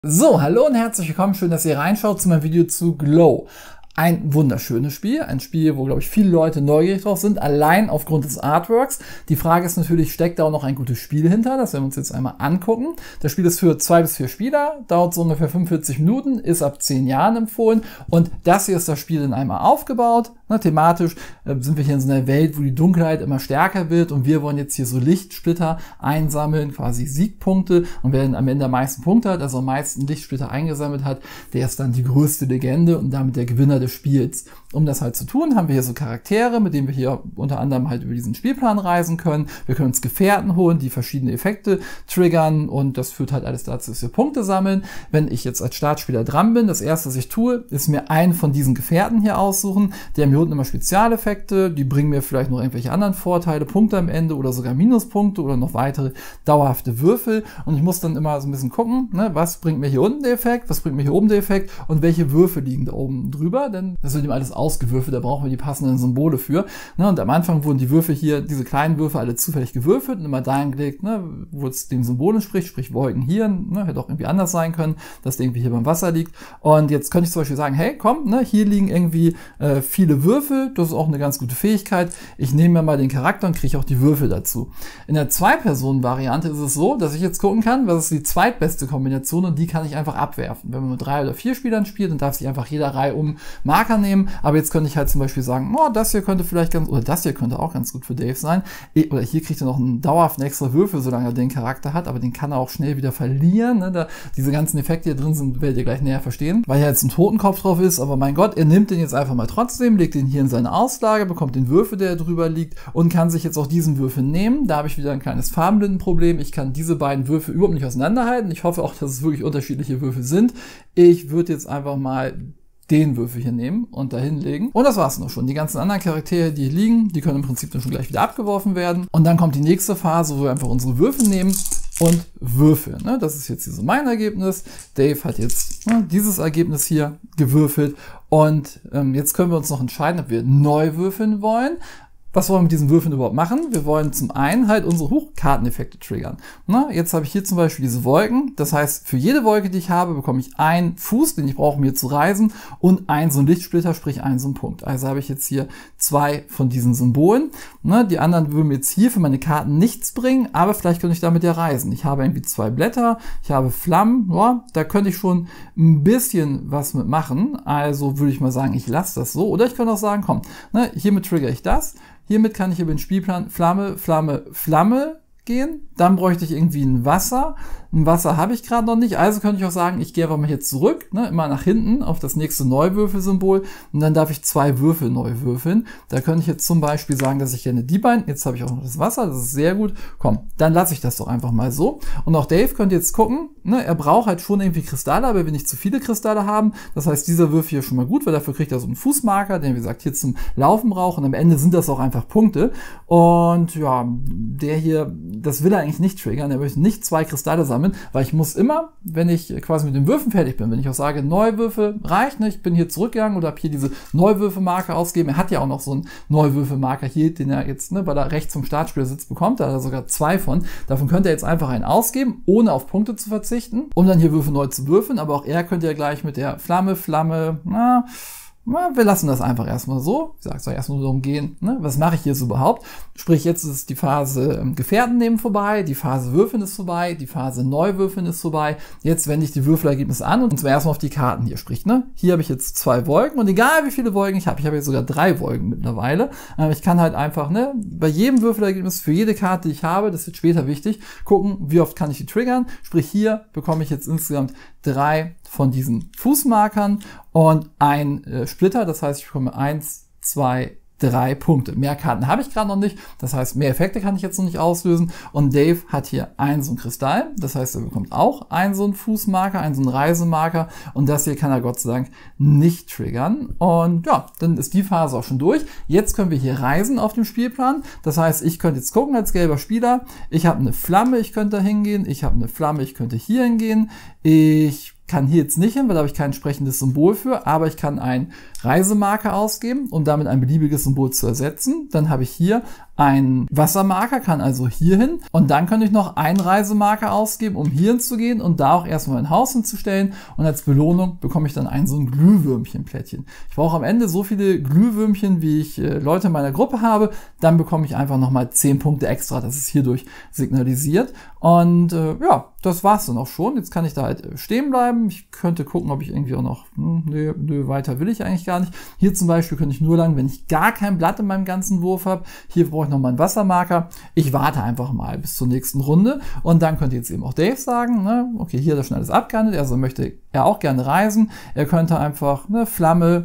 So, hallo und herzlich willkommen, schön, dass ihr reinschaut zu meinem Video zu Glow. Ein wunderschönes Spiel, ein Spiel, wo, glaube ich, viele Leute neugierig drauf sind, allein aufgrund des Artworks. Die Frage ist natürlich, steckt da auch noch ein gutes Spiel hinter? Das werden wir uns jetzt einmal angucken. Das Spiel ist für 2 bis 4 Spieler, dauert so ungefähr 45 Minuten, ist ab 10 Jahren empfohlen und das hier ist das Spiel dann einmal aufgebaut. Thematisch sind wir hier in so einer Welt, wo die Dunkelheit immer stärker wird und wir wollen jetzt hier so Lichtsplitter einsammeln, quasi Siegpunkte, und wer dann am Ende am meisten Punkte hat, also am meisten Lichtsplitter eingesammelt hat, der ist dann die größte Legende und damit der Gewinner des Spiels. Um das halt zu tun, haben wir hier so Charaktere, mit denen wir hier unter anderem halt über diesen Spielplan reisen können. Wir können uns Gefährten holen, die verschiedene Effekte triggern und das führt halt alles dazu, dass wir Punkte sammeln. Wenn ich jetzt als Startspieler dran bin, das erste, was ich tue, ist mir einen von diesen Gefährten hier aussuchen. Die haben hier unten immer Spezialeffekte, die bringen mir vielleicht noch irgendwelche anderen Vorteile, Punkte am Ende oder sogar Minuspunkte oder noch weitere dauerhafte Würfel und ich muss dann immer so ein bisschen gucken, was bringt mir hier unten der Effekt, was bringt mir hier oben der Effekt und welche Würfel liegen da oben drüber, denn das wird ihm alles ausgewürfelt, da brauchen wir die passenden Symbole für. Und am Anfang wurden die Würfel hier, diese kleinen Würfel, alle zufällig gewürfelt und immer dahin gelegt, wo es den Symbol entspricht, sprich Wolken hier, hätte auch irgendwie anders sein können, dass der irgendwie hier beim Wasser liegt. Und jetzt könnte ich zum Beispiel sagen, hey, komm, hier liegen irgendwie viele Würfel, das ist auch eine ganz gute Fähigkeit. Ich nehme mir mal den Charakter und kriege auch die Würfel dazu. In der 2-Personen-Variante ist es so, dass ich jetzt gucken kann, was ist die zweitbeste Kombination und die kann ich einfach abwerfen. Wenn man mit 3 oder 4 Spielern spielt, dann darf sich einfach jeder Reihe um Marker nehmen, aber jetzt könnte ich halt zum Beispiel sagen, das hier könnte vielleicht ganz, oder das hier könnte auch ganz gut für Dave sein, oder hier kriegt er noch einen dauerhaften extra Würfel, solange er den Charakter hat, aber den kann er auch schnell wieder verlieren, diese ganzen Effekte hier drin sind, werdet ihr gleich näher verstehen, weil hier jetzt ein Totenkopf drauf ist, aber mein Gott, er nimmt den jetzt einfach mal trotzdem, legt den hier in seine Auslage, bekommt den Würfel, der drüber liegt und kann sich jetzt auch diesen Würfel nehmen, da habe ich wieder ein kleines Farbenblindenproblem, ich kann diese beiden Würfel überhaupt nicht auseinanderhalten, ich hoffe auch, dass es wirklich unterschiedliche Würfel sind, ich würde jetzt einfach mal den Würfel hier nehmen und da hinlegen. Und das war's noch schon. Die ganzen anderen Charaktere, die hier liegen, die können im Prinzip dann schon gleich wieder abgeworfen werden. Und dann kommt die nächste Phase, wo wir einfach unsere Würfel nehmen und würfeln. Das ist jetzt hier so mein Ergebnis. Dave hat jetzt dieses Ergebnis hier gewürfelt. Und jetzt können wir uns noch entscheiden, ob wir neu würfeln wollen. Was wollen wir mit diesen Würfeln überhaupt machen? Wir wollen zum einen halt unsere Hochkarteneffekte triggern. Jetzt habe ich hier zum Beispiel diese Wolken. Das heißt, für jede Wolke, die ich habe, bekomme ich einen Fuß, den ich brauche, um hier zu reisen, und einen so einen Lichtsplitter, sprich einen so einen Punkt. Also habe ich jetzt hier 2 von diesen Symbolen. Die anderen würden mir jetzt hier für meine Karten nichts bringen, aber vielleicht könnte ich damit ja reisen. Ich habe irgendwie 2 Blätter, ich habe Flammen, da könnte ich schon ein bisschen was mitmachen. Also würde ich mal sagen, ich lasse das so. Oder ich könnte auch sagen, komm, hiermit trigger ich das. Hiermit kann ich über den Spielplan Flamme, Flamme, Flamme gehen. Dann bräuchte ich irgendwie ein Wasser. Ein Wasser habe ich gerade noch nicht. Also könnte ich auch sagen, ich gehe einfach mal hier zurück, immer nach hinten auf das nächste Neuwürfelsymbol. Und dann darf ich 2 Würfel neu würfeln. Da könnte ich jetzt zum Beispiel sagen, dass ich gerne die beiden. Jetzt habe ich auch noch das Wasser. Das ist sehr gut. Komm, dann lasse ich das doch einfach mal so. Und auch Dave könnte jetzt gucken. Er braucht halt schon irgendwie Kristalle, aber er will nicht zu viele Kristalle haben. Das heißt, dieser Würfel hier ist schon mal gut, weil dafür kriegt er so einen Fußmarker, den, wie gesagt, hier zum Laufen braucht. Und am Ende sind das auch einfach Punkte. Und ja, der hier, das will er eigentlich nicht triggern. Er möchte nicht 2 Kristalle sammeln, weil ich muss immer, wenn ich quasi mit den Würfeln fertig bin, wenn ich auch sage, Neuwürfel reicht nicht, ich bin hier zurückgegangen oder habe hier diese Neuwürfelmarker ausgegeben. Er hat ja auch noch so einen Neuwürfelmarker hier, den er jetzt, weil er rechts zum Startspieler sitzt, bekommt. Da hat er sogar 2 von. Davon könnte er jetzt einfach einen ausgeben, ohne auf Punkte zu verzichten, um dann hier Würfel neu zu würfeln. Aber auch er könnte ja gleich mit der Flamme, wir lassen das einfach erstmal so. Ich sage, es soll erstmal nur darum gehen, was mache ich hier so überhaupt? Sprich, jetzt ist die Phase Gefährten nehmen vorbei, die Phase Würfeln ist vorbei, die Phase Neuwürfeln ist vorbei. Jetzt wende ich die Würfelergebnisse an und zwar erstmal auf die Karten hier. Sprich, hier habe ich jetzt 2 Wolken und egal wie viele Wolken ich habe jetzt sogar 3 Wolken mittlerweile. Ich kann halt einfach, bei jedem Würfelergebnis für jede Karte, die ich habe, das wird später wichtig, gucken, wie oft kann ich die triggern. Sprich, hier bekomme ich jetzt insgesamt 3 von diesen Fußmarkern und ein Splitter, das heißt, ich bekomme 1, 2, 3 Punkte. Mehr Karten habe ich gerade noch nicht, das heißt, mehr Effekte kann ich jetzt noch nicht auslösen und Dave hat hier einen so einen Kristall, das heißt, er bekommt auch einen so einen Fußmarker, einen so einen Reisemarker und das hier kann er Gott sei Dank nicht triggern und ja, dann ist die Phase auch schon durch. Jetzt können wir hier reisen auf dem Spielplan, das heißt, ich könnte jetzt gucken als gelber Spieler, ich habe eine Flamme, ich könnte da hingehen, ich habe eine Flamme, ich könnte hier hingehen, ich kann hier jetzt nicht hin, weil da habe ich kein entsprechendes Symbol für, aber ich kann ein Reisemarker ausgeben, um damit ein beliebiges Symbol zu ersetzen. Dann habe ich hier einen Wassermarker, kann also hier hin. Und dann könnte ich noch einen Reisemarker ausgeben, um hier hinzugehen und da auch erstmal ein Haus hinzustellen. Und als Belohnung bekomme ich dann so ein Glühwürmchen-Plättchen. Ich brauche am Ende so viele Glühwürmchen, wie ich Leute in meiner Gruppe habe. Dann bekomme ich einfach nochmal 10 Punkte extra. Das ist hierdurch signalisiert. Und ja, das war's dann auch schon. Jetzt kann ich da halt stehen bleiben. Ich könnte gucken, ob ich irgendwie auch noch, nö, weiter will ich eigentlich gar nicht. Hier zum Beispiel könnte ich nur lang, wenn ich gar kein Blatt in meinem ganzen Wurf habe. Hier brauche ich nochmal einen Wassermarker. Ich warte einfach mal bis zur nächsten Runde. Und dann könnte jetzt eben auch Dave sagen, ne, okay, hier hat er schon alles abgehandelt. Also möchte er auch gerne reisen. Er könnte einfach, ne, Flamme,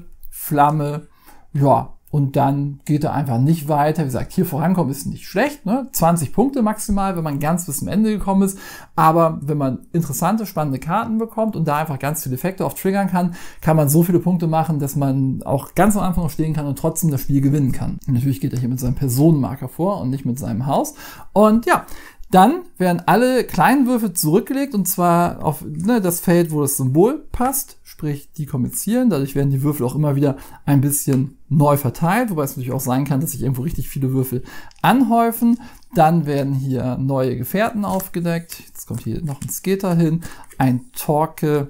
ja, und dann geht er einfach nicht weiter. Wie gesagt, hier vorankommen ist nicht schlecht, ne? 20 Punkte maximal, wenn man ganz bis zum Ende gekommen ist. Aber wenn man interessante, spannende Karten bekommt und da einfach ganz viele Effekte auf triggern kann, kann man so viele Punkte machen, dass man auch ganz am Anfang noch stehen kann und trotzdem das Spiel gewinnen kann. Und natürlich geht er hier mit seinem Personenmarker vor und nicht mit seinem Haus. Und ja, dann werden alle kleinen Würfel zurückgelegt und zwar auf das Feld, wo das Symbol passt, sprich die kommen jetzt hier hin. Dadurch werden die Würfel auch immer wieder ein bisschen neu verteilt, wobei es natürlich auch sein kann, dass sich irgendwo richtig viele Würfel anhäufen. Dann werden hier neue Gefährten aufgedeckt. Jetzt kommt hier noch ein Skater hin, ein Torque,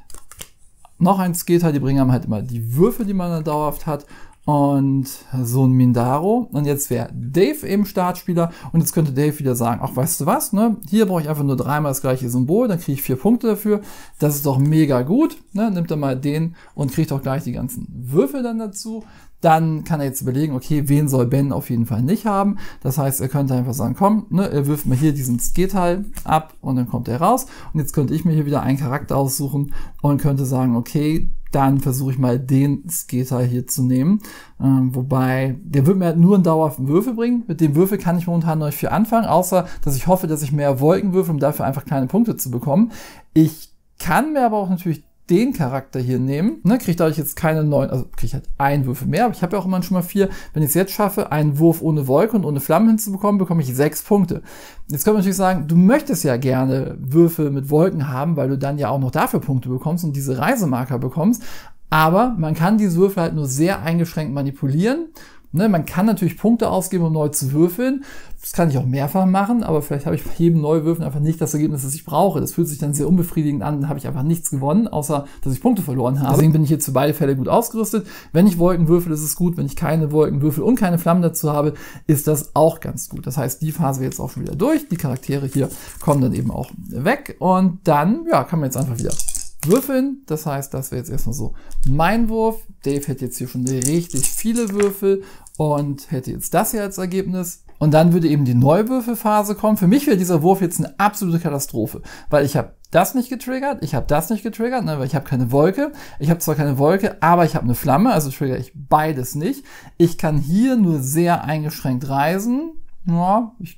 noch ein Skater. Die bringen einem halt immer die Würfel, die man dann dauerhaft hat. Und so ein Mindaro. Und jetzt wäre Dave eben Startspieler. Und jetzt könnte Dave wieder sagen, ach, weißt du was, ne? Hier brauche ich einfach nur dreimal das gleiche Symbol, dann kriege ich 4 Punkte dafür. Das ist doch mega gut. Ne? Nimmt er mal den und kriegt auch gleich die ganzen Würfel dann dazu. Dann kann er jetzt überlegen, okay, wen soll Ben auf jeden Fall nicht haben. Das heißt, er könnte einfach sagen, komm, ne, er wirft mal hier diesen Skateteil ab und dann kommt er raus. Und jetzt könnte ich mir hier wieder einen Charakter aussuchen und könnte sagen, okay, dann versuche ich mal den Skater hier zu nehmen. Wobei, der wird mir halt nur einen dauerhaften Würfel bringen. Mit dem Würfel kann ich momentan noch nicht viel anfangen, außer, dass ich hoffe, dass ich mehr Wolken würfel, um dafür einfach kleine Punkte zu bekommen. Ich kann mir aber auch natürlich den Charakter hier nehmen, ne, kriege dadurch jetzt keine neuen, also kriege ich halt einen Würfel mehr, aber ich habe ja auch immer schon mal 4. Wenn ich es jetzt schaffe, einen Wurf ohne Wolke und ohne Flammen hinzubekommen, bekomme ich 6 Punkte. Jetzt kann man natürlich sagen, du möchtest ja gerne Würfel mit Wolken haben, weil du dann ja auch noch dafür Punkte bekommst und diese Reisemarker bekommst, aber man kann diese Würfel halt nur sehr eingeschränkt manipulieren. Ne, man kann natürlich Punkte ausgeben, um neu zu würfeln. Das kann ich auch mehrfach machen, aber vielleicht habe ich bei jedem Neuwürfeln einfach nicht das Ergebnis, das ich brauche. Das fühlt sich dann sehr unbefriedigend an, dann habe ich einfach nichts gewonnen, außer dass ich Punkte verloren habe. Deswegen bin ich jetzt für beide Fälle gut ausgerüstet. Wenn ich Wolken würfel, ist es gut. Wenn ich keine Wolken würfel und keine Flammen dazu habe, ist das auch ganz gut. Das heißt, die Phase wäre jetzt auch schon wieder durch. Die Charaktere hier kommen dann eben auch weg. Und dann, ja, kann man jetzt einfach wieder würfeln. Das heißt, das wäre jetzt erstmal so mein Wurf. Dave hätte jetzt hier schon richtig viele Würfel und hätte jetzt das hier als Ergebnis. Und dann würde eben die Neuwürfelphase kommen. Für mich wäre dieser Wurf jetzt eine absolute Katastrophe, weil ich habe das nicht getriggert, ich habe das nicht getriggert, ne, weil ich habe keine Wolke. Ich habe zwar keine Wolke, aber ich habe eine Flamme, also triggere ich beides nicht. Ich kann hier nur sehr eingeschränkt reisen. Ja, ich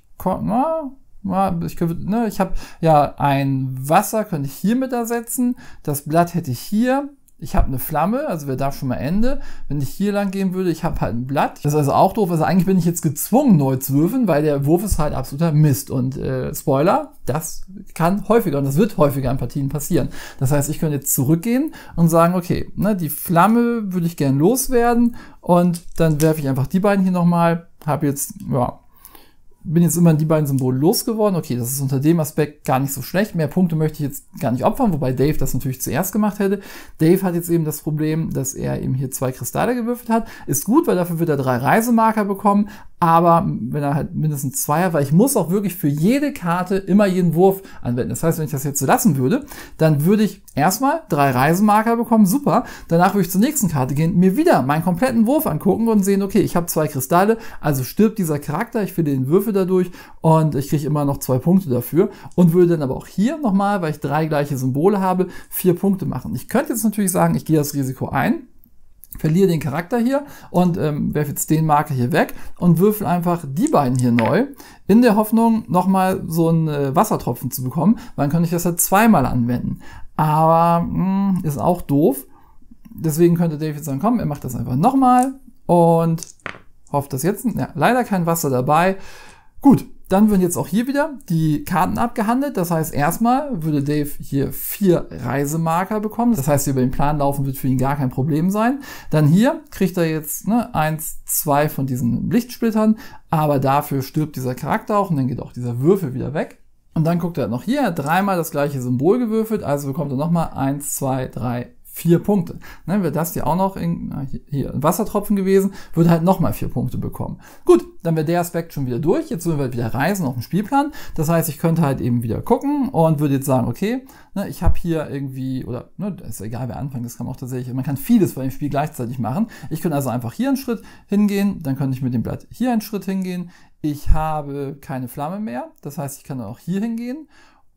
habe ja ein Wasser, könnte ich hier mit ersetzen. Das Blatt hätte ich hier. Ich habe eine Flamme, also wäre da schon mal Ende. Wenn ich hier lang gehen würde, ich habe halt ein Blatt. Das ist also auch doof. Also eigentlich bin ich jetzt gezwungen, neu zu würfeln, weil der Wurf ist halt absoluter Mist. Und Spoiler, das kann häufiger und das wird häufiger in Partien passieren. Das heißt, ich könnte jetzt zurückgehen und sagen, okay, ne, die Flamme würde ich gern loswerden und dann werfe ich einfach die beiden hier nochmal. Habe jetzt, ja, bin jetzt immer die beiden Symbole losgeworden. Okay, das ist unter dem Aspekt gar nicht so schlecht. Mehr Punkte möchte ich jetzt gar nicht opfern, wobei Dave das natürlich zuerst gemacht hätte. Dave hat jetzt eben das Problem, dass er eben hier 2 Kristalle gewürfelt hat. Ist gut, weil dafür wird er 3 Reisemarker bekommen. Aber wenn er halt mindestens 2 hat, weil ich muss auch wirklich für jede Karte immer jeden Wurf anwenden. Das heißt, wenn ich das jetzt so lassen würde, dann würde ich erstmal 3 Reisemarker bekommen, super. Danach würde ich zur nächsten Karte gehen, mir wieder meinen kompletten Wurf angucken und sehen, okay, ich habe 2 Kristalle, also stirbt dieser Charakter, ich finde den Würfel dadurch und ich kriege immer noch 2 Punkte dafür und würde dann aber auch hier nochmal, weil ich 3 gleiche Symbole habe, 4 Punkte machen. Ich könnte jetzt natürlich sagen, ich gehe das Risiko ein, verliere den Charakter hier und werfe jetzt den Marker hier weg und würfel einfach die beiden hier neu, in der Hoffnung, nochmal so einen Wassertropfen zu bekommen, weil dann könnte ich das halt 2-mal anwenden. Aber ist auch doof. Deswegen könnte Dave jetzt sagen, komm, er macht das einfach nochmal und hofft, dass jetzt, ja, leider kein Wasser dabei. Gut, dann würden jetzt auch hier wieder die Karten abgehandelt. Das heißt, erstmal würde Dave hier 4 Reisemarker bekommen. Das heißt, über den Plan laufen wird für ihn gar kein Problem sein. Dann hier kriegt er jetzt 1, 2 von diesen Lichtsplittern, aber dafür stirbt dieser Charakter auch und dann geht auch dieser Würfel wieder weg. Und dann guckt er noch hier, er hat 3-mal das gleiche Symbol gewürfelt, also bekommt er nochmal 1, 2, 3, 4 Punkte. Ne, wäre das hier auch noch hier ein Wassertropfen gewesen, würde halt nochmal 4 Punkte bekommen. Gut, dann wäre der Aspekt schon wieder durch. Jetzt würden wir wieder reisen auf dem Spielplan. Das heißt, ich könnte halt eben wieder gucken und würde jetzt sagen, okay, ne, ich habe hier irgendwie, oder ist egal, wer anfängt, das kann man auch tatsächlich, man kann vieles bei dem Spiel gleichzeitig machen. Ich könnte also einfach hier einen Schritt hingehen, dann könnte ich mit dem Blatt hier einen Schritt hingehen. Ich habe keine Flamme mehr, das heißt, ich kann auch hier hingehen.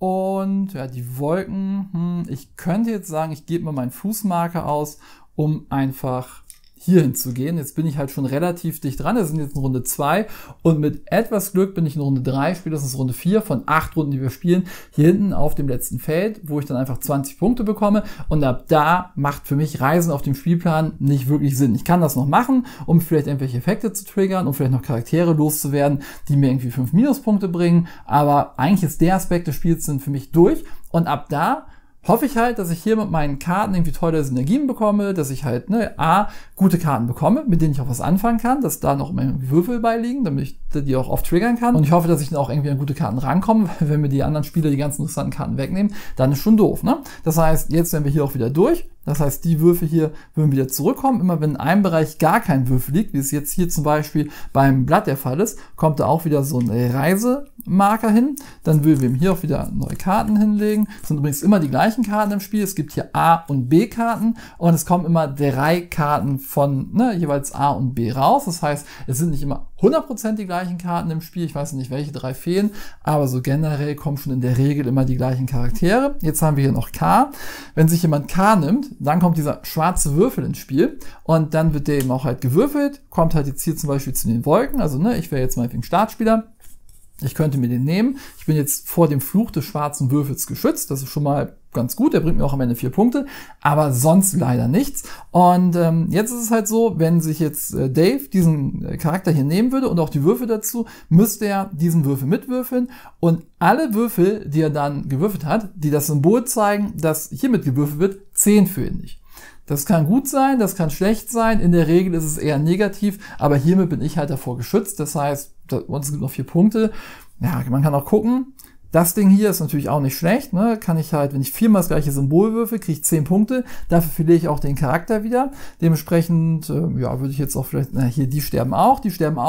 Und ja, die Wolken, ich könnte jetzt sagen, ich gebe mal meinen Fußmarker aus, um einfach hier hinzugehen. Jetzt bin ich halt schon relativ dicht dran. Das sind jetzt in Runde 2 und mit etwas Glück bin ich in Runde 3, spätestens Runde 4 von 8 Runden, die wir spielen, hier hinten auf dem letzten Feld, wo ich dann einfach 20 Punkte bekomme und ab da macht für mich Reisen auf dem Spielplan nicht wirklich Sinn. Ich kann das noch machen, um vielleicht irgendwelche Effekte zu triggern, um vielleicht noch Charaktere loszuwerden, die mir irgendwie 5 Minuspunkte bringen, aber eigentlich ist der Aspekt des Spiels sind für mich durch und ab da hoffe ich halt, dass ich hier mit meinen Karten irgendwie tolle Synergien bekomme, dass ich halt gute Karten bekomme, mit denen ich auch was anfangen kann, dass da noch irgendwie Würfel beiliegen, damit ich die auch oft triggern kann. Und ich hoffe, dass ich dann auch irgendwie an gute Karten rankomme, weil wenn mir die anderen Spieler die ganzen interessanten Karten wegnehmen, dann ist schon doof, ne? Das heißt, jetzt wären wir hier auch wieder durch. Das heißt, die Würfel hier würden wieder zurückkommen. Immer wenn in einem Bereich gar kein Würfel liegt, wie es jetzt hier zum Beispiel beim Blatt der Fall ist, kommt da auch wieder so ein Reisemarker hin. Dann würden wir hier auch wieder neue Karten hinlegen. Es sind übrigens immer die gleichen Karten im Spiel. Es gibt hier A- und B-Karten und es kommen immer 3 Karten von jeweils A und B raus. Das heißt, es sind nicht immer 100% die gleichen Karten im Spiel. Ich weiß nicht, welche 3 fehlen, aber so generell kommen schon in der Regel immer die gleichen Charaktere. Jetzt haben wir hier noch K. Wenn sich jemand K nimmt, dann kommt dieser schwarze Würfel ins Spiel und dann wird der eben auch halt gewürfelt, kommt halt jetzt hier zum Beispiel zu den Wolken, also ich wäre jetzt mal ein Startspieler, ich könnte mir den nehmen, ich bin jetzt vor dem Fluch des schwarzen Würfels geschützt, das ist schon mal ganz gut, der bringt mir auch am Ende 4 Punkte, aber sonst leider nichts. Und jetzt ist es halt so, wenn sich jetzt Dave diesen Charakter hier nehmen würde und auch die Würfel dazu, müsste er diesen Würfel mitwürfeln und alle Würfel, die er dann gewürfelt hat, die das Symbol zeigen, dass hiermit gewürfelt wird, 10 für ihn nicht. Das kann gut sein, das kann schlecht sein, in der Regel ist es eher negativ, aber hiermit bin ich halt davor geschützt, das heißt, uns gibt noch 4 Punkte. Ja, man kann auch gucken. Das Ding hier ist natürlich auch nicht schlecht, ne? Kann ich halt, wenn ich 4-mal das gleiche Symbol würfel, kriege ich 10 Punkte. Dafür verliere ich auch den Charakter wieder. Dementsprechend, würde ich jetzt auch vielleicht, hier, die sterben auch.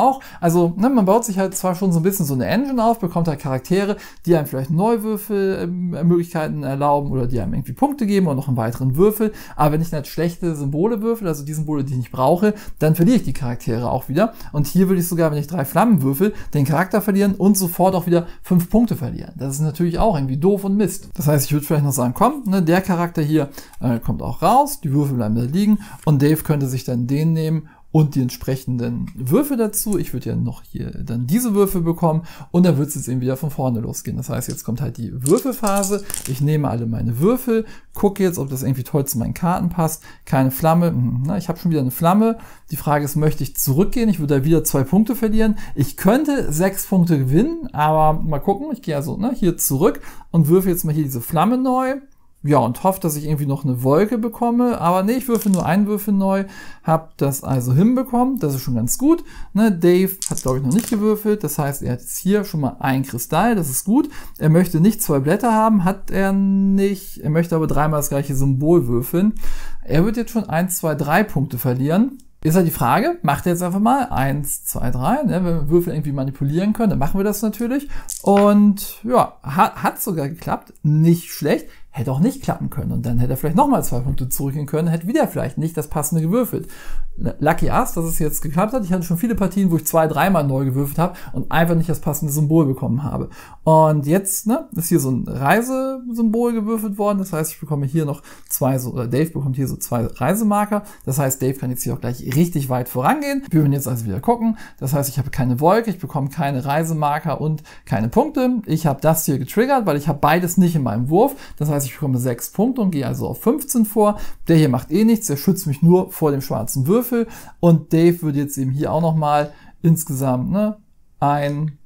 Also, man baut sich halt zwar schon so ein bisschen so eine Engine auf, bekommt halt Charaktere, die einem vielleicht Neuwürfelmöglichkeiten erlauben oder die einem irgendwie Punkte geben und noch einen weiteren Würfel. Aber wenn ich halt schlechte Symbole würfel, also die Symbole, die ich nicht brauche, dann verliere ich die Charaktere auch wieder. Und hier würde ich sogar, wenn ich 3 Flammen würfel, den Charakter verlieren und sofort auch wieder 5 Punkte verlieren. Das ist natürlich auch irgendwie doof und Mist. Das heißt, ich würde vielleicht noch sagen, komm, der Charakter hier kommt auch raus, die Würfel bleiben da liegen und Dave könnte sich dann den nehmen und die entsprechenden Würfel dazu. Ich würde ja noch hier dann diese Würfel bekommen und dann wird es jetzt eben wieder von vorne losgehen. Das heißt, jetzt kommt halt die Würfelphase. Ich nehme alle meine Würfel, gucke jetzt, ob das irgendwie toll zu meinen Karten passt. Keine Flamme. Ich habe schon wieder eine Flamme. Die Frage ist, möchte ich zurückgehen? Ich würde da wieder 2 Punkte verlieren. Ich könnte 6 Punkte gewinnen, aber mal gucken. Ich gehe also hier zurück und würfel jetzt mal hier diese Flamme neu. Ja, und hoffe, dass ich irgendwie noch eine Wolke bekomme. Aber nee, ich würfel nur einen Würfel neu. Hab das also hinbekommen. Das ist schon ganz gut. Dave hat, glaube ich, noch nicht gewürfelt. Das heißt, er hat jetzt hier schon mal ein Kristall. Das ist gut. Er möchte nicht 2 Blätter haben. Hat er nicht. Er möchte aber 3-mal das gleiche Symbol würfeln. Er wird jetzt schon 1, 2, 3 Punkte verlieren. Ist halt die Frage, macht er jetzt einfach mal 1, 2, 3, wenn wir Würfel irgendwie manipulieren können, dann machen wir das natürlich. Und ja, hat sogar geklappt, nicht schlecht. Hätte auch nicht klappen können und dann hätte er vielleicht nochmal 2 Punkte zurückgehen können, hätte wieder vielleicht nicht das passende gewürfelt. Lucky Us, dass es jetzt geklappt hat. Ich hatte schon viele Partien, wo ich 2, 3-mal neu gewürfelt habe und einfach nicht das passende Symbol bekommen habe. Und jetzt ist hier so ein Reisesymbol gewürfelt worden. Das heißt, ich bekomme hier noch 2, oder Dave bekommt hier so 2 Reisemarker. Das heißt, Dave kann jetzt hier auch gleich richtig weit vorangehen. Wir werden jetzt also wieder gucken. Das heißt, ich habe keine Wolke, ich bekomme keine Reisemarker und keine Punkte. Ich habe das hier getriggert, weil ich habe beides nicht in meinem Wurf. Das heißt, ich bekomme 6 Punkte und gehe also auf 15 vor. Der hier macht eh nichts, der schützt mich nur vor dem schwarzen Würfel. Und Dave würde jetzt eben hier auch nochmal insgesamt 1,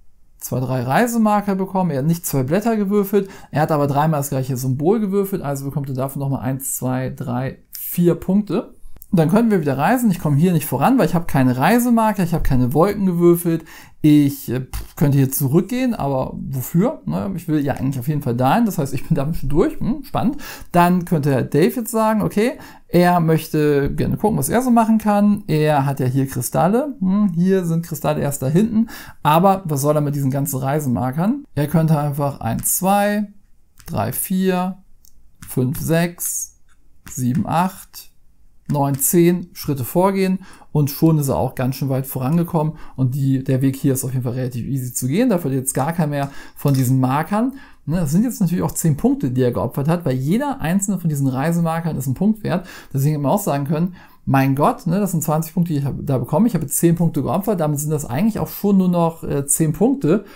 2, 3 Reisemarker bekommen. Er hat nicht 2 Blätter gewürfelt, er hat aber dreimal das gleiche Symbol gewürfelt, also bekommt er dafür nochmal 1, 2, 3, 4 Punkte. Und dann können wir wieder reisen. Ich komme hier nicht voran, weil ich habe keine Reisemarker, ich habe keine Wolken gewürfelt. Ich könnte hier zurückgehen, aber wofür? Ich will ja eigentlich auf jeden Fall dahin, das heißt, ich bin damit schon durch. Spannend. Dann könnte Herr Dave jetzt sagen, okay, er möchte gerne gucken, was er so machen kann. Er hat ja hier Kristalle. Hier sind Kristalle erst da hinten. Aber was soll er mit diesen ganzen Reisemarkern? Er könnte einfach 1, 2, 3, 4, 5, 6, 7, 8, 9, 10 Schritte vorgehen und schon ist er auch ganz schön weit vorangekommen und der Weg hier ist auf jeden Fall relativ easy zu gehen, da verliert jetzt gar kein mehr von diesen Markern. Das sind jetzt natürlich auch 10 Punkte, die er geopfert hat, weil jeder einzelne von diesen Reisemarkern ist ein Punkt wert, deswegen hätte man auch sagen können, mein Gott, das sind 20 Punkte, die ich da bekomme, ich habe jetzt 10 Punkte geopfert, damit sind das eigentlich auch schon nur noch 10 Punkte.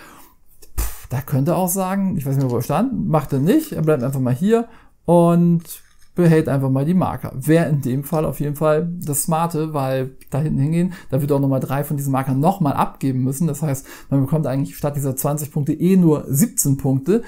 Da könnte er auch sagen, ich weiß nicht mehr, wo er stand, macht er nicht, er bleibt einfach mal hier und behält einfach mal die Marker. Wäre in dem Fall auf jeden Fall das Smarte, weil da hinten hingehen, da wird auch nochmal 3 von diesen Markern nochmal abgeben müssen. Das heißt, man bekommt eigentlich statt dieser 20 Punkte nur 17 Punkte.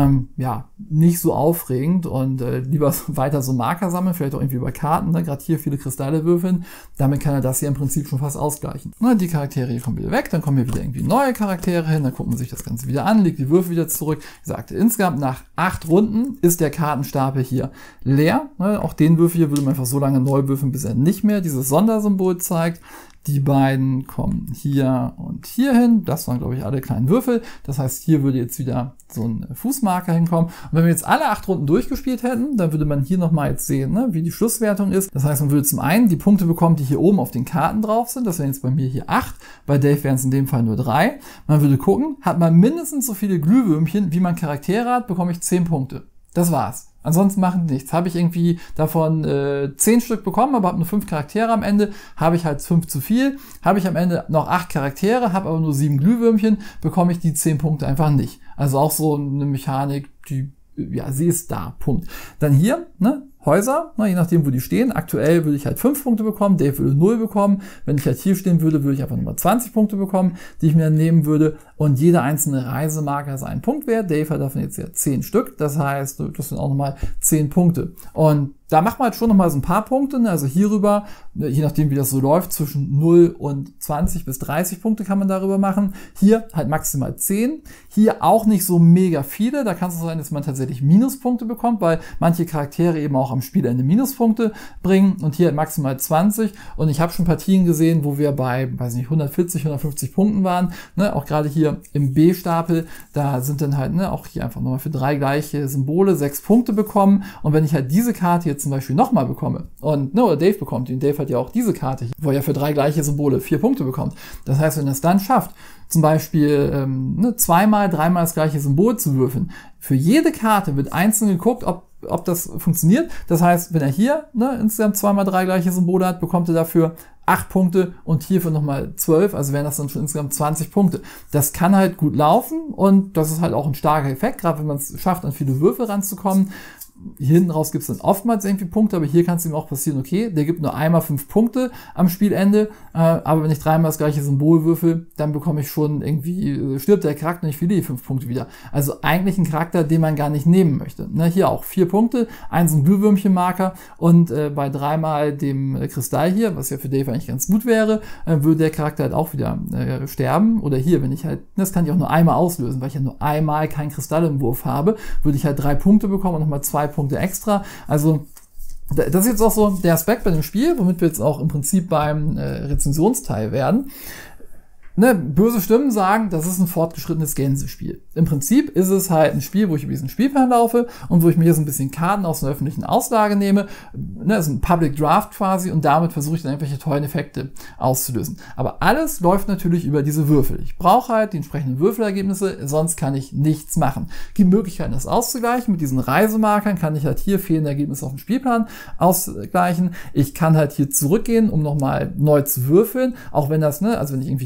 Ja, nicht so aufregend und lieber weiter so Marker sammeln, vielleicht auch irgendwie über Karten, gerade hier viele Kristalle würfeln. Damit kann er das hier im Prinzip schon fast ausgleichen. Die Charaktere hier kommen wieder weg, dann kommen hier wieder irgendwie neue Charaktere hin, dann gucken wir sich das Ganze wieder an, legt die Würfel wieder zurück. Wie gesagt, insgesamt nach 8 Runden ist der Kartenstapel hier leer. Auch den Würfel hier würde man einfach so lange neu würfeln, bis er nicht mehr dieses Sondersymbol zeigt. Die beiden kommen hier und hier hin. Das waren, glaube ich, alle kleinen Würfel. Das heißt, hier würde jetzt wieder so ein Fußmarker hinkommen. Und wenn wir jetzt alle 8 Runden durchgespielt hätten, dann würde man hier nochmal jetzt sehen, wie die Schlusswertung ist. Das heißt, man würde zum einen die Punkte bekommen, die hier oben auf den Karten drauf sind. Das wären jetzt bei mir hier 8. Bei Dave wären es in dem Fall nur 3. Man würde gucken, hat man mindestens so viele Glühwürmchen, wie man Charaktere hat, bekomme ich 10 Punkte. Das war's. Ansonsten machen nichts. Habe ich irgendwie davon 10 Stück bekommen, aber habe nur 5 Charaktere am Ende, habe ich halt 5 zu viel. Habe ich am Ende noch 8 Charaktere, habe aber nur 7 Glühwürmchen, bekomme ich die 10 Punkte einfach nicht. Also auch so eine Mechanik, die, ja, sie ist da, Punkt. Dann hier, Häuser, je nachdem, wo die stehen. Aktuell würde ich halt 5 Punkte bekommen, Dave würde 0 bekommen. Wenn ich halt hier stehen würde, würde ich einfach nochmal 20 Punkte bekommen, die ich mir dann nehmen würde. Und jeder einzelne Reisemarker ist einen Punkt wert. Dave hat davon jetzt ja 10 Stück. Das heißt, das sind auch nochmal 10 Punkte. Und da macht man halt schon nochmal so ein paar Punkte. Also hierüber, je nachdem wie das so läuft, zwischen 0 und 20 bis 30 Punkte kann man darüber machen. Hier halt maximal 10. Hier auch nicht so mega viele. Da kann es sein, dass man tatsächlich Minuspunkte bekommt, weil manche Charaktere eben auch am Spielende Minuspunkte bringen. Und hier halt maximal 20. Und ich habe schon Partien gesehen, wo wir bei, weiß nicht, 140, 150 Punkten waren. Auch gerade hier im B-Stapel, da sind dann halt auch hier einfach nochmal für 3 gleiche Symbole 6 Punkte bekommen. Und wenn ich halt diese Karte hier zum Beispiel nochmal bekomme und oder Dave bekommt die, und Dave hat ja auch diese Karte hier, wo er ja für 3 gleiche Symbole 4 Punkte bekommt. Das heißt, wenn er es dann schafft, zum Beispiel zweimal, dreimal das gleiche Symbol zu würfeln, für jede Karte wird einzeln geguckt, ob das funktioniert. Das heißt, wenn er hier insgesamt 2 mal 3 gleiche Symbole hat, bekommt er dafür 8 Punkte und hierfür nochmal 12, also wären das dann schon insgesamt 20 Punkte. Das kann halt gut laufen und das ist halt auch ein starker Effekt, gerade wenn man es schafft, an viele Würfel ranzukommen. Hier hinten raus gibt es dann oftmals irgendwie Punkte, aber hier kann es ihm auch passieren, okay, der gibt nur einmal 5 Punkte am Spielende, aber wenn ich 3-mal das gleiche Symbol würfel, dann bekomme ich schon irgendwie, stirbt der Charakter nicht für die 5 Punkte wieder. Also eigentlich ein Charakter, den man gar nicht nehmen möchte. Hier auch 4 Punkte, ein so ein Glühwürmchenmarker und bei 3-mal dem Kristall hier, was ja für Dave eigentlich ganz gut wäre, würde der Charakter halt auch wieder sterben. Oder hier, wenn ich halt, das kann ich auch nur einmal auslösen, weil ich ja nur einmal keinen Kristall im Wurf habe, würde ich halt 3 Punkte bekommen und nochmal 2 Punkte extra. Also das ist jetzt auch so der Aspekt bei dem Spiel, womit wir jetzt auch im Prinzip beim Rezensionsteil werden. Böse Stimmen sagen, das ist ein fortgeschrittenes Gänsespiel. Im Prinzip ist es halt ein Spiel, wo ich über diesen Spielplan laufe und wo ich mir hier so ein bisschen Karten aus einer öffentlichen Auslage nehme. Das ist ein Public Draft quasi und damit versuche ich dann irgendwelche tollen Effekte auszulösen. Aber alles läuft natürlich über diese Würfel. Ich brauche halt die entsprechenden Würfelergebnisse, sonst kann ich nichts machen. Es gibt Möglichkeiten, das auszugleichen. Mit diesen Reisemarkern kann ich halt hier fehlende Ergebnisse auf dem Spielplan ausgleichen. Ich kann halt hier zurückgehen, um nochmal neu zu würfeln. Auch wenn das, also wenn ich irgendwie hier bin,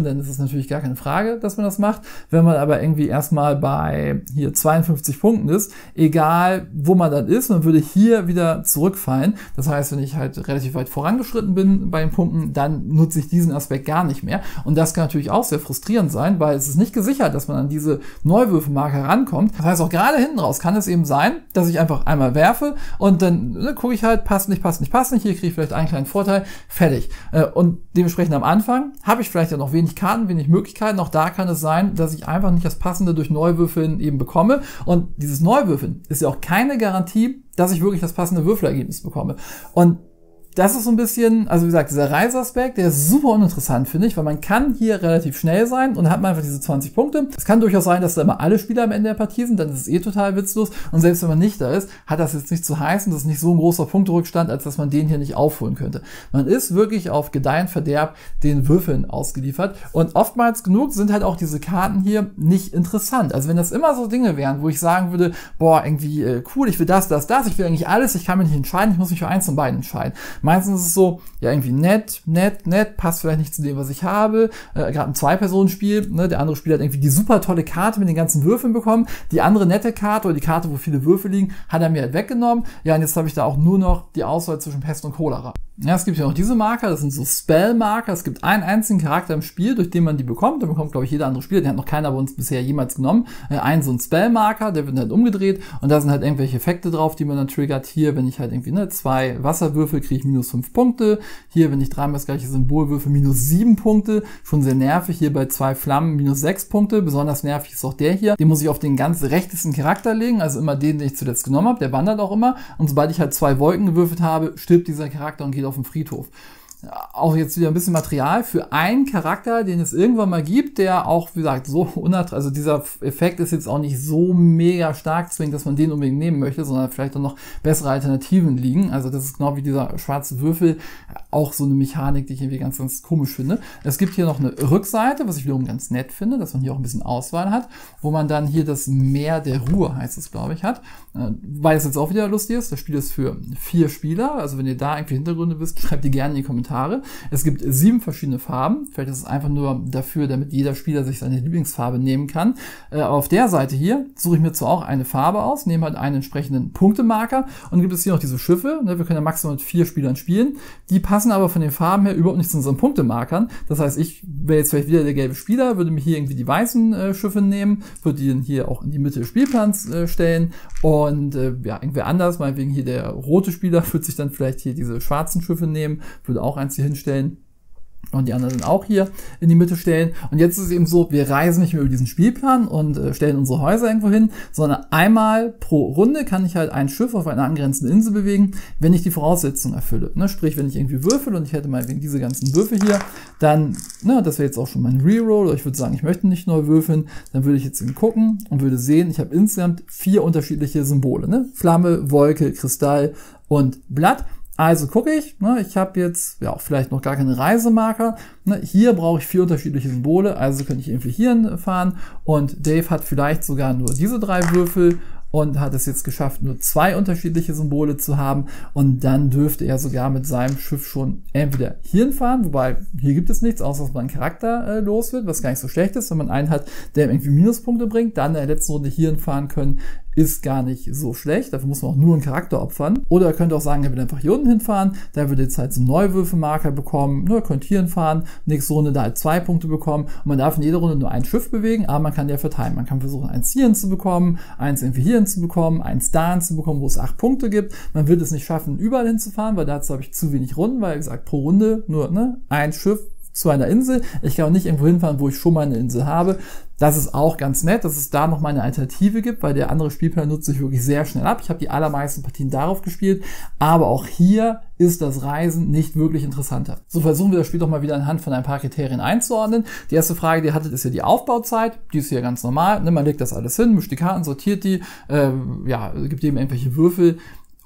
dann ist es natürlich gar keine Frage, dass man das macht. Wenn man aber irgendwie erstmal bei hier 52 Punkten ist, egal wo man dann ist, man würde hier wieder zurückfallen. Das heißt, wenn ich halt relativ weit vorangeschritten bin bei den Punkten, dann nutze ich diesen Aspekt gar nicht mehr. Und das kann natürlich auch sehr frustrierend sein, weil es ist nicht gesichert, dass man an diese Neuwürfelmarke rankommt. Das heißt, auch gerade hinten raus kann es eben sein, dass ich einfach einmal werfe und dann gucke ich halt, passt nicht, passt nicht, passt nicht. Hier kriege ich vielleicht einen kleinen Vorteil, fertig. Und dementsprechend am Anfang habe ich vielleicht ja noch wenig Karten, wenig Möglichkeiten. Auch da kann es sein, dass ich einfach nicht das Passende durch Neuwürfeln eben bekomme. Und dieses Neuwürfeln ist ja auch keine Garantie, dass ich wirklich das passende Würfelergebnis bekomme. Und das ist so ein bisschen, also wie gesagt, dieser Reiseaspekt, der ist super uninteressant, finde ich, weil man kann hier relativ schnell sein und hat man einfach diese 20 Punkte. Es kann durchaus sein, dass da immer alle Spieler am Ende der Partie sind, dann ist es eh total witzlos. Und selbst wenn man nicht da ist, hat das jetzt nicht zu heißen, das ist nicht so ein großer Punkterückstand, als dass man den hier nicht aufholen könnte. Man ist wirklich auf Gedeih und Verderb den Würfeln ausgeliefert. Und oftmals genug sind halt auch diese Karten hier nicht interessant. Also wenn das immer so Dinge wären, wo ich sagen würde, boah, irgendwie cool, ich will das, das, das, ich will eigentlich alles, ich kann mich nicht entscheiden, ich muss mich für eins von beiden entscheiden. Meistens ist es so, ja, irgendwie nett, passt vielleicht nicht zu dem, was ich habe. Gerade ein Zwei-Personen-Spiel, ne, der andere Spieler hat irgendwie die super tolle Karte mit den ganzen Würfeln bekommen. Die andere nette Karte oder die Karte, wo viele Würfel liegen, hat er mir halt weggenommen. Ja, und jetzt habe ich da auch nur noch die Auswahl zwischen Pest und Cholera. Ja, es gibt ja noch diese Marker, das sind so Spell-Marker. Es gibt einen einzigen Charakter im Spiel, durch den man die bekommt. Den bekommt, glaube ich, jeder andere Spieler. Den hat noch keiner bei uns bisher jemals genommen. Einen so ein Spell-Marker, der wird halt umgedreht. Und da sind halt irgendwelche Effekte drauf, die man dann triggert. Hier, wenn ich halt irgendwie 2 Wasserwürfel, kriege ich minus 5 Punkte. Hier, wenn ich dreimal das gleiche Symbol würfel, minus 7 Punkte. Schon sehr nervig. Hier bei 2 Flammen minus 6 Punkte. Besonders nervig ist auch der hier. Den muss ich auf den ganz rechtesten Charakter legen. Also immer den ich zuletzt genommen habe. Der wandert auch immer. Und sobald ich halt 2 Wolken gewürfelt habe, stirbt dieser Charakter und geht auf den Friedhof. Auch jetzt wieder ein bisschen Material für einen Charakter, den es irgendwann mal gibt, der auch, wie gesagt, so also dieser Effekt ist jetzt auch nicht so mega stark zwingend, dass man den unbedingt nehmen möchte, sondern vielleicht auch noch bessere Alternativen liegen. Also das ist genau wie dieser schwarze Würfel, auch so eine Mechanik, die ich irgendwie ganz, ganz komisch finde. Es gibt hier noch eine Rückseite, was ich wiederum ganz nett finde, dass man hier auch ein bisschen Auswahl hat, wo man dann hier das Meer der Ruhe, heißt es, glaube ich, hat. Weil es jetzt auch wieder lustig ist, das Spiel ist für 4 Spieler, also wenn ihr da irgendwie Hintergründe wisst, schreibt die gerne in die Kommentare. Es gibt 7 verschiedene Farben. Vielleicht ist es einfach nur dafür, damit jeder Spieler sich seine Lieblingsfarbe nehmen kann. Auf der Seite hier suche ich mir zwar auch eine Farbe aus, nehme halt einen entsprechenden Punktemarker und dann gibt es hier noch diese Schiffe. Wir können ja maximal mit 4 Spielern spielen. Die passen aber von den Farben her überhaupt nicht zu unseren Punktemarkern. Das heißt, ich wäre jetzt vielleicht wieder der gelbe Spieler, würde mir hier irgendwie die weißen Schiffe nehmen, würde die dann hier auch in die Mitte des Spielplans stellen und ja, irgendwer anders, meinetwegen hier der rote Spieler, würde sich dann vielleicht hier diese schwarzen Schiffe nehmen, würde auch eins hier hinstellen und die anderen auch hier in die Mitte stellen. Und jetzt ist es eben so, wir reisen nicht mehr über diesen Spielplan und stellen unsere Häuser irgendwo hin, sondern einmal pro Runde kann ich halt ein Schiff auf einer angrenzenden Insel bewegen, wenn ich die Voraussetzungen erfülle. Ne? Sprich, wenn ich irgendwie würfel und ich hätte mal wegen diese ganzen Würfel hier, dann, das wäre jetzt auch schon mein Reroll, oder ich würde sagen, ich möchte nicht neu würfeln, dann würde ich jetzt eben gucken und würde sehen, ich habe insgesamt 4 unterschiedliche Symbole. Ne? Flamme, Wolke, Kristall und Blatt. Also gucke ich, ich habe jetzt ja auch vielleicht noch gar keine Reisemarker. Hier brauche ich 4 unterschiedliche Symbole, also könnte ich irgendwie hier fahren und Dave hat vielleicht sogar nur diese 3 Würfel und hat es jetzt geschafft, nur 2 unterschiedliche Symbole zu haben und dann dürfte er sogar mit seinem Schiff schon entweder hierhin fahren, wobei hier gibt es nichts, außer dass man einen Charakter los wird, was gar nicht so schlecht ist, wenn man einen hat, der irgendwie Minuspunkte bringt, dann in der letzten Runde hierhin fahren können, ist gar nicht so schlecht, dafür muss man auch nur einen Charakter opfern. Oder ihr könnt auch sagen, er will einfach hier unten hinfahren, da wird jetzt halt so einen Neuwürfelmarker bekommen, ihr könnt hier hinfahren, nächste Runde da halt 2 Punkte bekommen und man darf in jeder Runde nur ein Schiff bewegen, aber man kann ja verteilen. Man kann versuchen, eins hierhin zu bekommen, eins irgendwie hierhin zu bekommen, eins dahin zu bekommen, wo es 8 Punkte gibt. Man wird es nicht schaffen, überall hinzufahren, weil dazu habe ich zu wenig Runden, weil, wie gesagt, pro Runde nur ein Schiff zu einer Insel. Ich kann auch nicht irgendwo hinfahren, wo ich schon mal eine Insel habe. Das ist auch ganz nett, dass es da noch mal eine Alternative gibt, weil der andere Spielplan nutzt sich wirklich sehr schnell ab. Ich habe die allermeisten Partien darauf gespielt, aber auch hier ist das Reisen nicht wirklich interessanter. So versuchen wir das Spiel doch mal wieder anhand von ein paar Kriterien einzuordnen. Die erste Frage, die ihr hattet, ist ja die Aufbauzeit. Die ist hier ganz normal. Man legt das alles hin, mischt die Karten, sortiert die, gibt eben irgendwelche Würfel.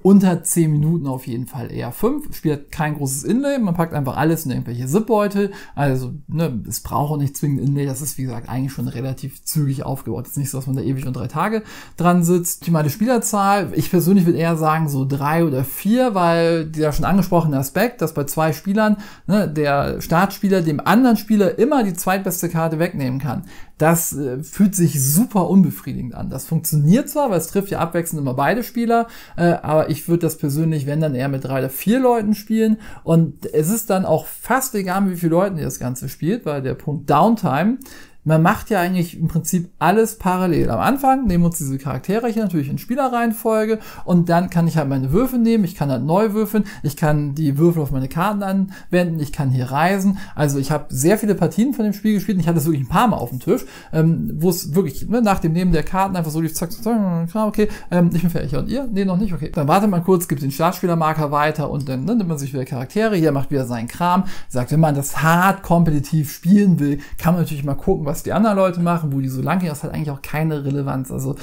unter 10 Minuten auf jeden Fall eher 5. Das Spiel hat kein großes Inlay, man packt einfach alles in irgendwelche Zip-Beutel, also ne, es braucht auch nicht zwingend Inlay, das ist wie gesagt eigentlich schon relativ zügig aufgebaut. Es ist nicht so, dass man da ewig und 3 Tage dran sitzt. Die Spielerzahl, ich persönlich würde eher sagen so 3 oder 4, weil dieser schon angesprochene Aspekt, dass bei 2 Spielern ne, der Startspieler dem anderen Spieler immer die zweitbeste Karte wegnehmen kann. Das fühlt sich super unbefriedigend an. Das funktioniert zwar, weil es trifft ja abwechselnd immer beide Spieler, aber ich würde das persönlich, wenn dann eher mit 3 oder 4 Leuten spielen. Und es ist dann auch fast egal, wie viele Leute ihr das Ganze spielt, weil der Punkt Downtime, man macht ja eigentlich im Prinzip alles parallel. Am Anfang nehmen wir uns diese Charaktere hier natürlich in Spielerreihenfolge und dann kann ich halt meine Würfel nehmen, ich kann halt neu würfeln, ich kann die Würfel auf meine Karten anwenden, ich kann hier reisen. Also ich habe sehr viele Partien von dem Spiel gespielt und ich hatte es wirklich ein paar Mal auf dem Tisch, wo es wirklich nach dem Nehmen der Karten einfach so lief, zack, okay, ich bin fertig. Und ihr? Nee, noch nicht, okay. Dann wartet man kurz, gibt den Startspielermarker weiter und dann nimmt man sich wieder Charaktere, hier macht wieder seinen Kram, sagt, wenn man das hart kompetitiv spielen will, kann man natürlich mal gucken, was die anderen Leute machen, wo die so lang gehen, das hat eigentlich auch keine Relevanz. Also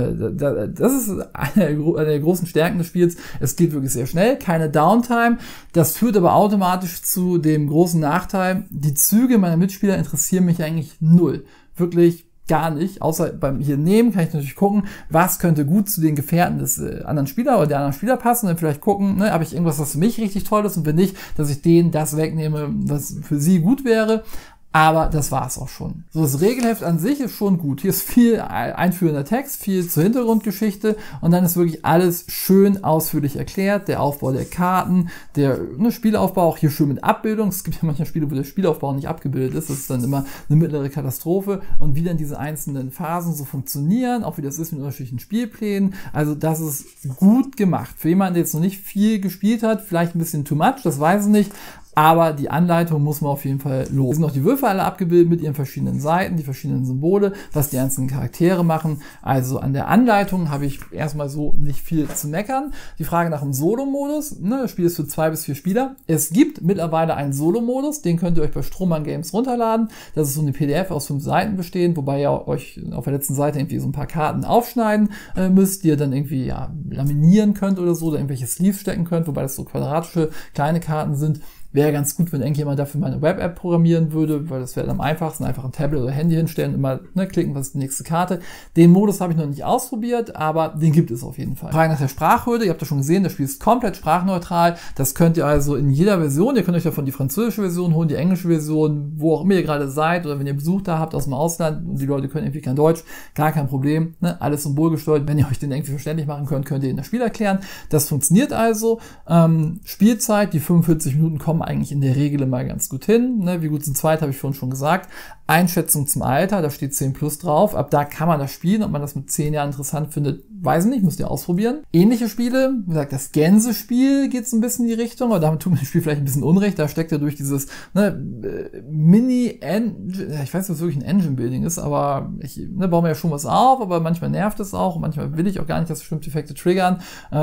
das ist eine der großen Stärken des Spiels. Es geht wirklich sehr schnell, keine Downtime. Das führt aber automatisch zu dem großen Nachteil, die Züge meiner Mitspieler interessieren mich eigentlich null. Wirklich gar nicht, außer beim hier nehmen kann ich natürlich gucken, was könnte gut zu den Gefährten des anderen Spieler oder der anderen Spieler passen und dann vielleicht gucken, ne, habe ich irgendwas, was für mich richtig toll ist und wenn nicht, dass ich denen das wegnehme, was für sie gut wäre. Aber das war's auch schon. So, das Regelheft an sich ist schon gut. Hier ist viel einführender Text, viel zur Hintergrundgeschichte und dann ist wirklich alles schön ausführlich erklärt. Der Aufbau der Karten, der Spielaufbau auch hier schön mit Abbildung. Es gibt ja manchmal Spiele, wo der Spielaufbau nicht abgebildet ist. Das ist dann immer eine mittlere Katastrophe. Und wie dann diese einzelnen Phasen so funktionieren, auch wie das ist mit unterschiedlichen Spielplänen. Also das ist gut gemacht. Für jemanden, der jetzt noch nicht viel gespielt hat, vielleicht ein bisschen too much, das weiß ich nicht. Aber die Anleitung muss man auf jeden Fall los. Hier sind auch die Würfel alle abgebildet mit ihren verschiedenen Seiten, die verschiedenen Symbole, was die einzelnen Charaktere machen. Also an der Anleitung habe ich erstmal so nicht viel zu meckern. Die Frage nach dem Solo-Modus. Das Spiel ist für 2 bis 4 Spieler. Es gibt mittlerweile einen Solo-Modus, den könnt ihr euch bei Strohmann Games runterladen. Das ist so eine PDF aus 5 Seiten bestehend, wobei ihr euch auf der letzten Seite irgendwie so ein paar Karten aufschneiden müsst, die ihr dann irgendwie laminieren könnt oder so, oder irgendwelche Sleeves stecken könnt, wobei das so quadratische kleine Karten sind. Wäre ganz gut, wenn irgendjemand dafür mal eine Web-App programmieren würde, weil das wäre am einfachsten, einfach ein Tablet oder Handy hinstellen, immer klicken, was ist die nächste Karte. Den Modus habe ich noch nicht ausprobiert, aber den gibt es auf jeden Fall. Frage nach der Sprachhürde, ihr habt ja schon gesehen, das Spiel ist komplett sprachneutral. Das könnt ihr also in jeder Version, ihr könnt euch davon die französische Version holen, die englische Version, wo auch immer ihr gerade seid oder wenn ihr Besuch da habt aus dem Ausland und die Leute können irgendwie kein Deutsch, gar kein Problem, alles symbolgesteuert. Wenn ihr euch den irgendwie verständlich machen könnt, könnt ihr in das Spiel erklären. Das funktioniert also. Spielzeit, die 45 Minuten kommen eigentlich in der Regel immer ganz gut hin. Wie gut sind 2, habe ich vorhin schon gesagt. Einschätzung zum Alter, da steht 10 plus drauf. Ab da kann man das spielen. Ob man das mit 10 Jahren interessant findet, weiß ich nicht, müsst ihr ausprobieren. Ähnliche Spiele, wie gesagt, das Gänsespiel geht so ein bisschen in die Richtung, aber damit tut man das Spiel vielleicht ein bisschen unrecht. Da steckt ja durch dieses Mini-Engine, ich weiß nicht, was wirklich ein Engine-Building ist, aber ich baue mir ja schon was auf, aber manchmal nervt es auch und manchmal will ich auch gar nicht, dass bestimmte Effekte triggern.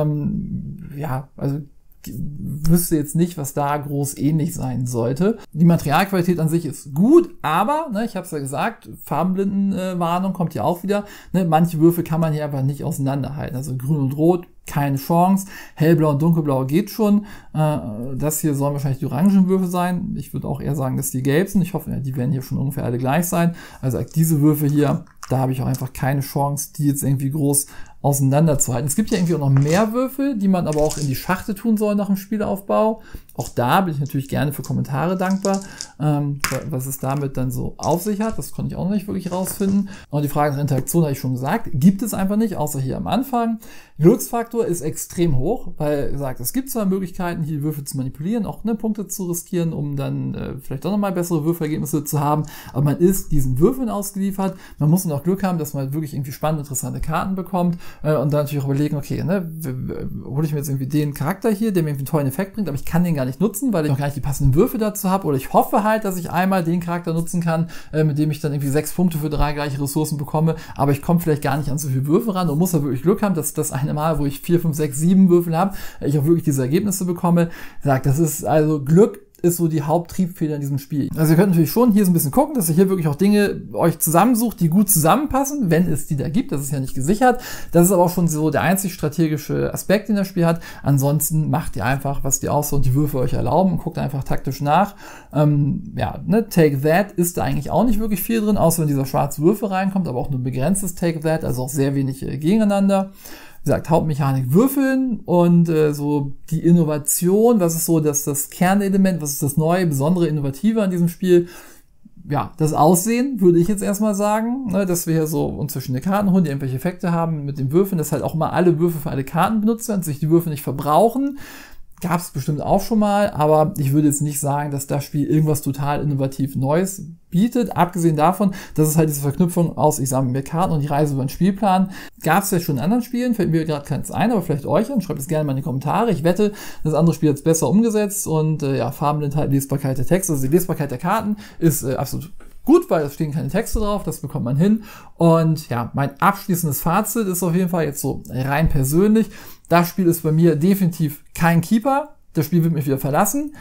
Also wüsste jetzt nicht, was da groß ähnlich sein sollte. Die Materialqualität an sich ist gut, aber, ich habe es ja gesagt, Farbenblindenwarnung kommt ja auch wieder. Manche Würfel kann man hier aber nicht auseinanderhalten. Also grün und rot, keine Chance. Hellblau und dunkelblau geht schon. Das hier sollen wahrscheinlich die Orangenwürfel sein. Ich würde auch eher sagen, dass die gelb sind. Ich hoffe, die werden hier schon ungefähr alle gleich sein. Also diese Würfel hier, da habe ich auch einfach keine Chance, die jetzt irgendwie groß auseinanderzuhalten. Es gibt ja irgendwie auch noch mehr Würfel, die man aber auch in die Schachtel tun soll nach dem Spielaufbau. Auch da bin ich natürlich gerne für Kommentare dankbar, was es damit dann so auf sich hat. Das konnte ich auch noch nicht wirklich rausfinden. Und die Frage nach Interaktion habe ich schon gesagt, gibt es einfach nicht, außer hier am Anfang. Glücksfaktor ist extrem hoch, weil gesagt, es gibt zwar Möglichkeiten, hier die Würfel zu manipulieren, auch Punkte zu riskieren, um dann vielleicht auch nochmal bessere Würfelergebnisse zu haben, aber man ist diesen Würfeln ausgeliefert. Man muss dann auch Glück haben, dass man halt wirklich irgendwie spannende, interessante Karten bekommt und dann natürlich auch überlegen, okay, hole ich mir jetzt irgendwie den Charakter hier, der mir irgendwie einen tollen Effekt bringt, aber ich kann den gar nicht nutzen, weil ich noch gar nicht die passenden Würfel dazu habe, oder ich hoffe halt, dass ich einmal den Charakter nutzen kann, mit dem ich dann irgendwie 6 Punkte für 3 gleiche Ressourcen bekomme, aber ich komme vielleicht gar nicht an so viele Würfel ran und muss da wirklich Glück haben, dass das eine Mal, wo ich 4, 5, 6, 7 Würfel habe, ich auch wirklich diese Ergebnisse bekomme. Das ist also Glück ist so die Haupttriebfeder in diesem Spiel. Also ihr könnt natürlich schon hier so ein bisschen gucken, dass ihr hier wirklich auch Dinge euch zusammensucht, die gut zusammenpassen, wenn es die da gibt. Das ist ja nicht gesichert. Das ist aber auch schon so der einzig strategische Aspekt, den das Spiel hat. Ansonsten macht ihr einfach, was die Auswahl und die Würfe euch erlauben und guckt einfach taktisch nach. Take That ist da eigentlich auch nicht wirklich viel drin, außer wenn dieser schwarze Würfel reinkommt, aber auch nur begrenztes Take That, also auch sehr wenig gegeneinander. Wie gesagt, Hauptmechanik Würfeln und so die Innovation, was ist so das Kernelement, was ist das neue, besondere, innovative an diesem Spiel? Ja, das Aussehen, würde ich jetzt erstmal sagen, ne, dass wir hier so uns verschiedene Karten holen, die irgendwelche Effekte haben mit den Würfeln, dass halt auch mal alle Würfel für alle Karten benutzt werden, sich die Würfel nicht verbrauchen. Gab es bestimmt auch schon mal, aber ich würde jetzt nicht sagen, dass das Spiel irgendwas total innovativ Neues bietet. Abgesehen davon, dass es halt diese Verknüpfung aus, ich sammle mir Karten und die Reise über den Spielplan, gab es ja schon in anderen Spielen, fällt mir gerade keins ein, aber vielleicht euch an, schreibt es gerne mal in die Kommentare. Ich wette, das andere Spiel hat es besser umgesetzt und Farbenblindheit, Lesbarkeit der Texte, also die Lesbarkeit der Karten ist absolut gut, weil es stehen keine Texte drauf, das bekommt man hin. Und ja, mein abschließendes Fazit ist auf jeden Fall jetzt so rein persönlich. Das Spiel ist bei mir definitiv kein Keeper. Das Spiel wird mich wieder verlassen.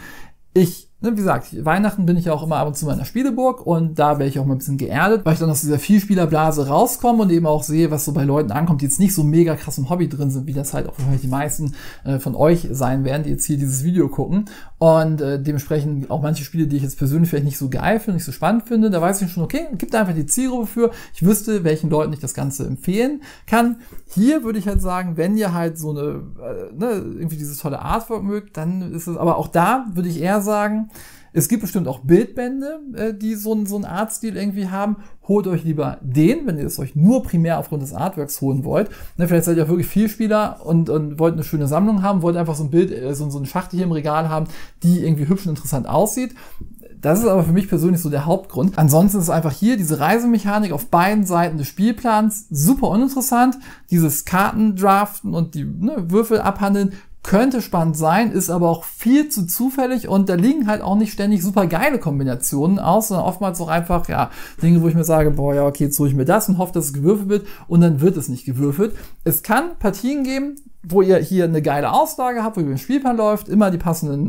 Wie gesagt, Weihnachten bin ich ja auch immer ab und zu mal in der Spieleburg und da werde ich auch mal ein bisschen geerdet, weil ich dann aus dieser Vielspielerblase rauskomme und eben auch sehe, was so bei Leuten ankommt, die jetzt nicht so mega krass im Hobby drin sind, wie das halt auch wahrscheinlich die meisten von euch sein werden, die jetzt hier dieses Video gucken. Und dementsprechend auch manche Spiele, die ich jetzt persönlich vielleicht nicht so geil finde, nicht so spannend finde, da weiß ich schon, okay, gibt einfach die Zielgruppe für. Ich wüsste, welchen Leuten ich das Ganze empfehlen kann. Hier würde ich halt sagen, wenn ihr halt so irgendwie dieses tolle Artwork mögt, dann ist es, aber auch da würde ich eher sagen, es gibt bestimmt auch Bildbände, die so einen Artstil irgendwie haben. Holt euch lieber den, wenn ihr es euch nur primär aufgrund des Artworks holen wollt. Vielleicht seid ihr auch wirklich Vielspieler und wollt eine schöne Sammlung haben, wollt einfach so ein Bild, so eine Schachtel hier im Regal haben, die irgendwie hübsch und interessant aussieht. Das ist aber für mich persönlich so der Hauptgrund. Ansonsten ist einfach hier diese Reisemechanik auf beiden Seiten des Spielplans super uninteressant. Dieses Kartendraften und die Würfel abhandeln könnte spannend sein, ist aber auch viel zu zufällig und da liegen halt auch nicht ständig super geile Kombinationen aus, sondern oftmals auch einfach, Dinge, wo ich mir sage, boah, ja, okay, jetzt hole ich mir das und hoffe, dass es gewürfelt wird und dann wird es nicht gewürfelt. Es kann Partien geben, wo ihr hier eine geile Auslage habt, wo ihr über den Spielplan läuft, immer die passenden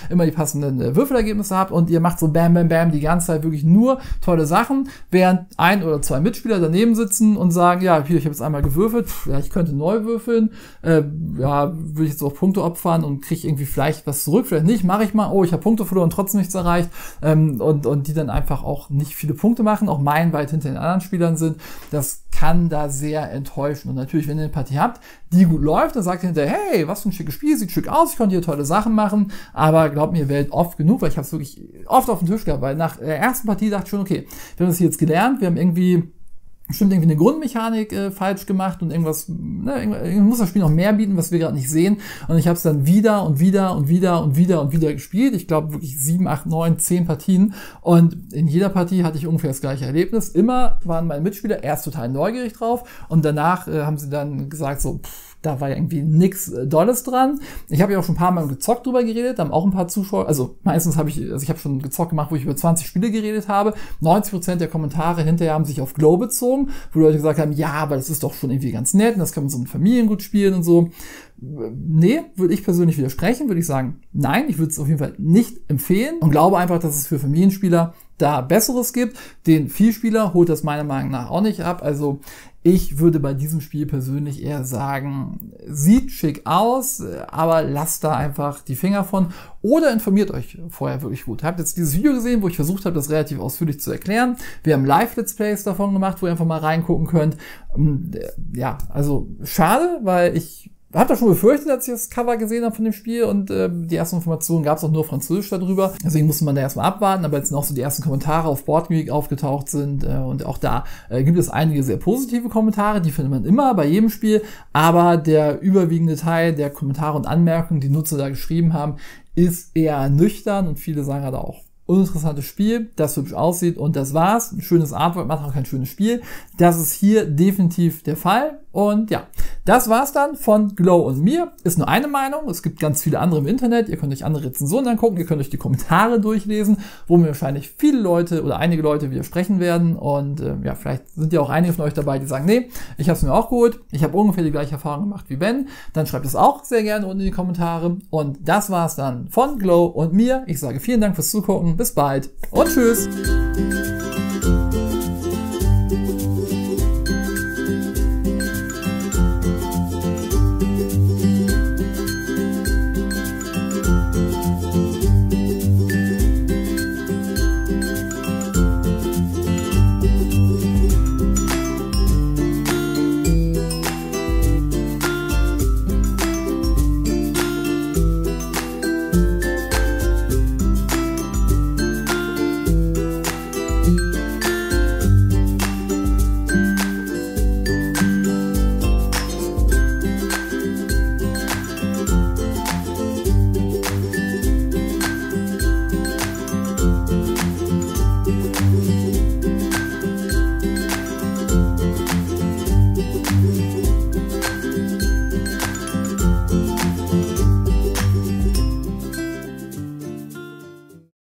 Würfelergebnisse habt und ihr macht so bam, bam, bam die ganze Zeit wirklich nur tolle Sachen, während ein oder zwei Mitspieler daneben sitzen und sagen, ja, hier, ich habe jetzt einmal gewürfelt, ich könnte neu würfeln, würde ich jetzt auch Punkte opfern und kriege irgendwie vielleicht was zurück, vielleicht nicht, mache ich mal, ich habe Punkte verloren, trotzdem nichts erreicht und die dann einfach auch nicht viele Punkte machen, auch meilenweit hinter den anderen Spielern sind, das kann da sehr enttäuschen. Und natürlich, wenn ihr eine Partie habt, die gut läuft, dann sagt ihr hinterher, hey, was für ein schickes Spiel, sieht schick aus, ich konnte hier tolle Sachen machen, aber glaubt mir, ihr werdet oft genug, weil ich habe es wirklich oft auf den Tisch gehabt, weil nach der ersten Partie dachte ich schon, okay, wir haben das hier jetzt gelernt, wir haben irgendwie eine Grundmechanik falsch gemacht und irgendwas muss das Spiel noch mehr bieten, was wir gerade nicht sehen. Und ich habe es dann wieder gespielt. Ich glaube wirklich 7, 8, 9, 10 Partien. Und in jeder Partie hatte ich ungefähr das gleiche Erlebnis. Immer waren meine Mitspieler erst total neugierig drauf und danach haben sie dann gesagt so, da war ja irgendwie nix Dolles dran. Ich habe ja auch schon ein paar Mal gezockt drüber geredet, da haben auch ein paar Zuschauer, also meistens habe ich habe schon gezockt gemacht, wo ich über 20 Spiele geredet habe. 90% der Kommentare hinterher haben sich auf Glow bezogen, wo Leute gesagt haben, ja, aber das ist doch schon irgendwie ganz nett und das kann man so mit Familien gut spielen und so. Nee, würde ich persönlich widersprechen, würde ich sagen, nein, ich würde es auf jeden Fall nicht empfehlen und glaube einfach, dass es für Familienspieler da Besseres gibt. Den Vielspieler holt das meiner Meinung nach auch nicht ab, also ich würde bei diesem Spiel persönlich eher sagen, sieht schick aus, aber lasst da einfach die Finger von oder informiert euch vorher wirklich gut. Habt jetzt dieses Video gesehen, wo ich versucht habe, das relativ ausführlich zu erklären. Wir haben Live-Let's Plays davon gemacht, wo ihr einfach mal reingucken könnt. Ja, also schade, weil ich habe da schon befürchtet, als ich das Cover gesehen habe von dem Spiel und die ersten Informationen gab es auch nur Französisch darüber. Deswegen musste man da erstmal abwarten, aber jetzt noch so die ersten Kommentare auf Boardgeek aufgetaucht sind und auch da gibt es einige sehr positive Kommentare, die findet man immer bei jedem Spiel, aber der überwiegende Teil der Kommentare und Anmerkungen, die Nutzer da geschrieben haben, ist eher nüchtern und viele sagen halt auch, uninteressantes Spiel, das hübsch aussieht und das war's. Ein schönes Artwork macht auch kein schönes Spiel. Das ist hier definitiv der Fall. Und ja, das war's dann von Glow und mir. Ist nur eine Meinung. Es gibt ganz viele andere im Internet. Ihr könnt euch andere Rezensionen angucken. Ihr könnt euch die Kommentare durchlesen, wo mir wahrscheinlich viele Leute oder einige Leute widersprechen werden. Und ja, vielleicht sind ja auch einige von euch dabei, die sagen, nee, ich habe es mir auch geholt. Ich habe ungefähr die gleiche Erfahrung gemacht wie Ben. Dann schreibt es auch sehr gerne unten in die Kommentare. Und das war's dann von Glow und mir. Ich sage vielen Dank fürs Zugucken. Bis bald und tschüss.